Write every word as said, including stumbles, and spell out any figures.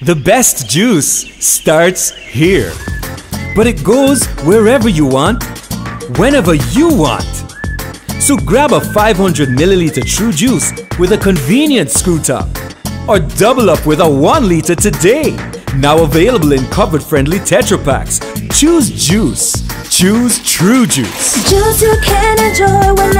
The best juice starts here, but it goes wherever you want, whenever you want. So grab a five hundred milliliter Tru-Juice with a convenient screw top, or double up with a one liter today. Now available in cupboard-friendly Tetra Paks. Choose juice. Choose Tru-Juice. Juice you can enjoy when